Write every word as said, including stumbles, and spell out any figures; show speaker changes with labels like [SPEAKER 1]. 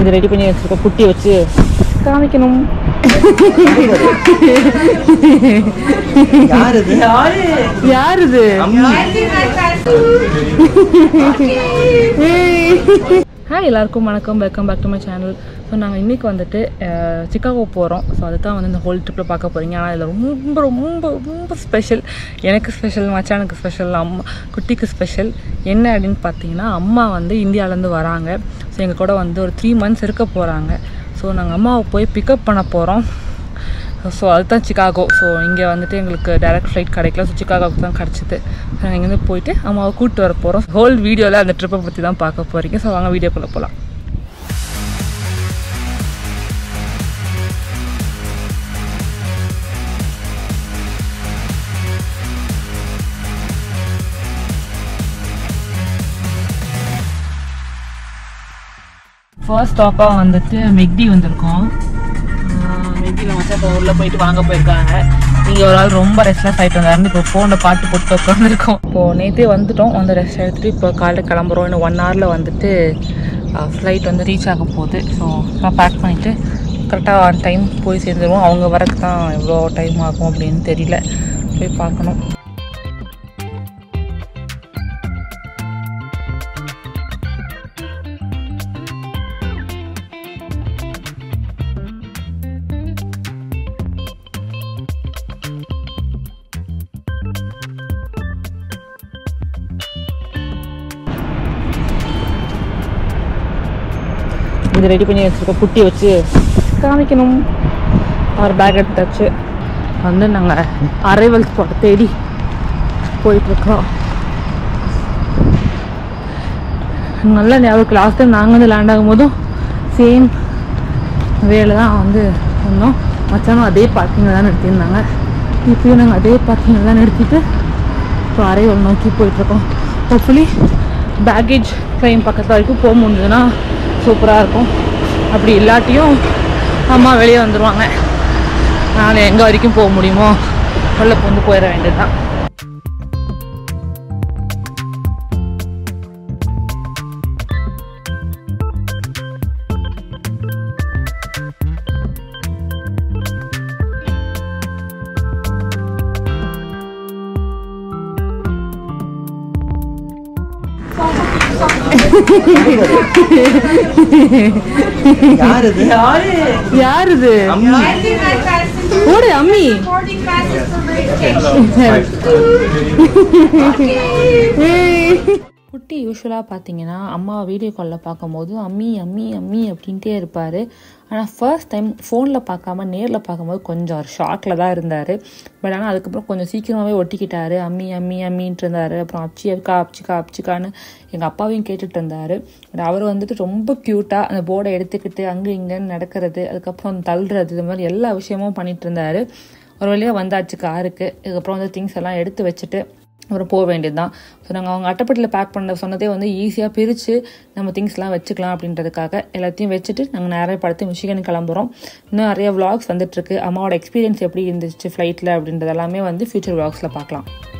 [SPEAKER 1] இது ரெடி பண்ணி வச்சிருக்க புட்டி வச்சு காமிக்கணும்.
[SPEAKER 2] யாருது
[SPEAKER 1] யாருது ஹாய் எல்லாருக்கும் வணக்கம், welcome back to my channel. So நாங்கள் இன்றைக்கி வந்துட்டு சிக்காகோ போகிறோம். ஸோ அதுதான் வந்து இந்த ஹோல் ட்ரிப்பில் பார்க்க போகிறீங்க. ஆனால் இதில் ரொம்ப ரொம்ப ரொம்ப ஸ்பெஷல், எனக்கு ஸ்பெஷல், மச்சானுக்கு ஸ்பெஷல், அம்மா குட்டிக்கு ஸ்பெஷல். என்ன அப்படின்னு பார்த்தீங்கன்னா, அம்மா வந்து இந்தியாவிலேருந்து வராங்க. ஸோ எங்கள் கூட வந்து ஒரு த்ரீ மந்த்ஸ் இருக்க போகிறாங்க. ஸோ நாங்கள் அம்மாவை போய் பிக்கப் பண்ண போகிறோம். ஸோ அதுதான் சிக்காகோ. ஸோ இங்கே வந்துட்டு எங்களுக்கு டைரக்ட் ஃப்ளைட் கிடைக்கல. ஸோ சிக்காகோவுக்கு தான் கிடச்சிது. ஸோ நாங்கள் இங்கேருந்து போயிட்டு அம்மாவை கூப்பிட்டு வர போகிறோம். ஹோல் வீடியோவில் அந்த ட்ரிப்பை பற்றி தான் பார்க்க போகிறீங்க. ஸோ வாங்க வீடியோக்குள்ளே போகலாம். ஃபர்ஸ்ட் ஸ்டாப்பாக வந்துட்டு மெக்டி வந்திருக்கோம். மெக்டியில் மச்சா இப்போ உள்ளே போயிட்டு வாங்க போயிருக்காங்க. இங்கே ஒரு ஆள் ரொம்ப ரெஸ்ட்லெஸ் ஆகிட்டு வந்தாருன்னு இப்போ ஃபோனில் பாட்டு போட்டு உட்காந்துருக்கோம். இப்போது நேற்றே வந்துவிட்டோம், வந்து ரெஸ்ட் எடுத்துகிட்டு இப்போ காலையில் கிளம்புறோம். இன்னும் ஒன் ஹவரில் வந்துட்டு ஃப்ளைட் வந்து ரீச் ஆக போகுது. ஸோ நான் பேக் பண்ணிவிட்டு கரெக்டாக ஆன் டைம் போய் சேர்ந்துருவோம். அவங்க வரக்கு தான் எவ்வளோ டைம் ஆகும் அப்படின்னு தெரியல, போய் பார்க்கணும். இது ரெடி பண்ணி வச்சுருக்க புட்டி வச்சு காமிக்கணும். ஒரு பேக் எடுத்தாச்சு. வந்து நாங்கள் அரைவல் ஸ்பாட் தேடி போயிட்டுருக்கோம். நல்லா ஞாபகம், லாஸ்ட் டைம் நாங்கள் வந்து லேண்ட் ஆகும் போதும் சேம் வேலை தான் வந்து சொன்னோம். மச்சானும் அதே பார்க்கிங்கில் தான் நிறுத்தியிருந்தாங்க. இப்போயும் நாங்கள் அதே பார்க்கிங்கில் தான் நிறுத்திட்டு இப்போ அரைவல் நோக்கி போயிட்டுருக்கோம். ஹோப்ஃபுல்லி பேக்கேஜ் ட்ரெயின் பக்கத்து வரைக்கும் போக முடிஞ்சதுன்னா சூப்பராக இருக்கும். அப்படி இல்லாட்டியும் அம்மா வெளியே வந்துடுவாங்க. நான் எங்கே வரைக்கும் போக முடியுமோ உள்ள வந்து போயிட வேண்டியது தான்.
[SPEAKER 2] யாருது
[SPEAKER 1] யாருது ஓடு அம்மி. குட்டி யூஸ்வலாக பார்த்தீங்கன்னா அம்மா வீடியோ காலில் பார்க்கும்போது அம்மி அம்மி அம்மி அப்படின்ட்டே இருப்பார். ஆனால் ஃபர்ஸ்ட் டைம் ஃபோனில் பார்க்காம நேரில் பார்க்கும்போது கொஞ்சம் ஒரு ஷாக்கில் தான் இருந்தார். பட் ஆனால் அதுக்கப்புறம் கொஞ்சம் சீக்கிரமாகவே ஒட்டிக்கிட்டார். அம்மி அம்மி அம்மின்ட்டு இருந்தார். அப்புறம் அப்ச்சி அக்கா அப்சிக்கா அப்சிக்கான்னு எங்கள் அப்பாவையும் கேட்டுட்டு இருந்தார். பட் அவர் வந்துட்டு ரொம்ப க்யூட்டாக அந்த போர்டை எடுத்துக்கிட்டு அங்கே இங்கேன்னு நடக்கிறது, அதுக்கப்புறம் தள்ளுறது, இது மாதிரி எல்லா விஷயமும் பண்ணிகிட்டு இருந்தார். ஒரு வழியாக வந்தாச்சு காருக்கு. இதுக்கப்புறம் வந்து திங்ஸ் எல்லாம் எடுத்து வச்சுட்டு அப்புறம் போக வேண்டியது தான். ஸோ நாங்கள் அவங்க அட்டைப்பட்டியில் பேக் பண்ண சொன்னதே வந்து ஈஸியாக பிரித்து நம்ம திங்ஸ்லாம் வச்சுக்கலாம் அப்படின்றதுக்காக எல்லாத்தையும் வச்சுட்டு நாங்கள் நிறைய படத்தை மிஷிகன் கிளம்புறோம். இன்னும் நிறைய விளாக்ஸ் வந்துட்டுருக்கு. அம்மாவோட எக்ஸ்பீரியன்ஸ் எப்படி இருந்துச்சு ஃப்ளைட்டில் அப்படின்றது எல்லாமே வந்து ஃபியூச்சர் விளாக்ஸில் பார்க்கலாம்.